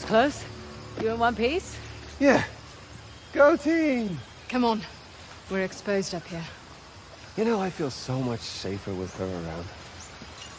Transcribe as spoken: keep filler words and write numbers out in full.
close. You in one piece? Yeah. Go team! Come on. We're exposed up here. You know, I feel so much safer with her around.